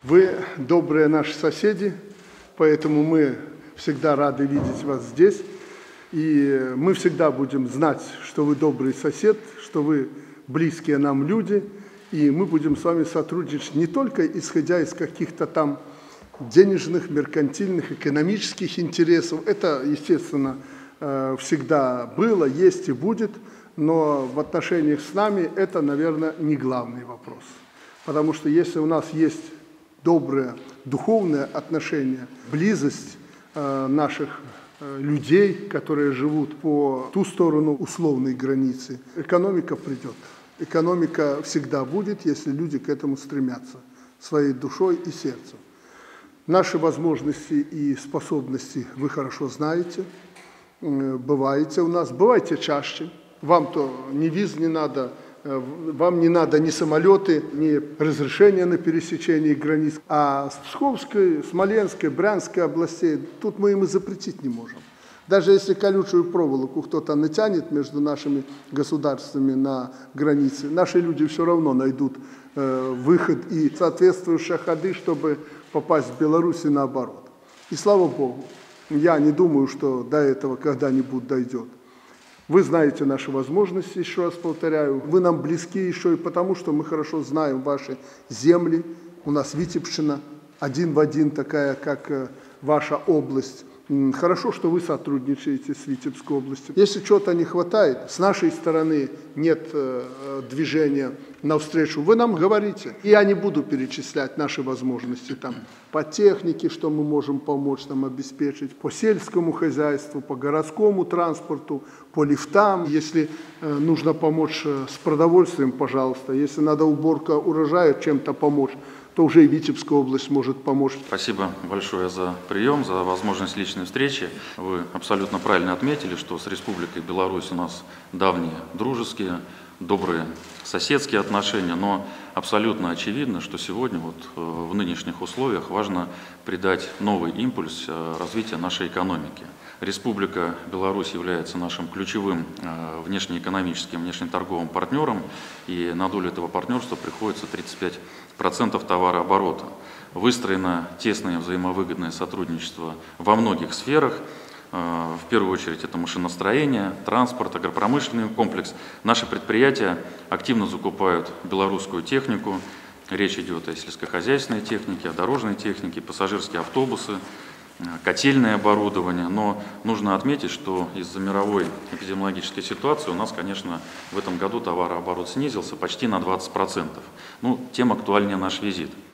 Вы добрые наши соседи, поэтому мы всегда рады видеть вас здесь. И мы всегда будем знать, что вы добрый сосед, что вы близкие нам люди. И мы будем с вами сотрудничать не только исходя из каких-то там денежных, меркантильных, экономических интересов. Это, естественно, всегда было, есть и будет. Но в отношениях с нами это, наверное, не главный вопрос. Потому что если у нас есть добрые духовные отношения, близость наших людей, которые живут по ту сторону условной границы, экономика придет. Экономика всегда будет, если люди к этому стремятся своей душой и сердцем. Наши возможности и способности вы хорошо знаете, бываете у нас, бывайте чаще. Вам-то ни виз не надо, вам не надо ни самолеты, ни разрешения на пересечение границ. А с Псковской, Смоленской, Брянской областей тут мы им и запретить не можем. Даже если колючую проволоку кто-то натянет между нашими государствами на границе, наши люди все равно найдут выход и соответствующие ходы, чтобы попасть в Беларусь и наоборот. И слава Богу, я не думаю, что до этого когда-нибудь дойдет. Вы знаете наши возможности, еще раз повторяю. Вы нам близки еще и потому, что мы хорошо знаем ваши земли. У нас Витебщина один в один такая, как ваша область. Хорошо, что вы сотрудничаете с Витебской областью. Если чего-то не хватает, с нашей стороны нет движения навстречу, вы нам говорите. И я не буду перечислять наши возможности там, по технике, что мы можем помочь нам обеспечить, по сельскому хозяйству, по городскому транспорту, по лифтам. Если нужно помочь с продовольствием, пожалуйста. Если надо уборка урожая, чем-то помочь, то уже и Витебская область может помочь. Спасибо большое за прием, за возможность личной встречи. Вы абсолютно правильно отметили, что с Республикой Беларусь у нас давние дружеские, добрые соседские отношения, но абсолютно очевидно, что сегодня в нынешних условиях важно придать новый импульс развитию нашей экономики. Республика Беларусь является нашим ключевым внешнеэкономическим, внешнеторговым партнером, и на долю этого партнерства приходится 35% товарооборота. Выстроено тесное взаимовыгодное сотрудничество во многих сферах. В первую очередь это машиностроение, транспорт, агропромышленный комплекс. Наши предприятия активно закупают белорусскую технику. Речь идет о сельскохозяйственной технике, о дорожной технике, пассажирские автобусы, котельное оборудование. Но нужно отметить, что из-за мировой эпидемиологической ситуации у нас, конечно, в этом году товарооборот снизился почти на 20%. Тем актуальнее наш визит.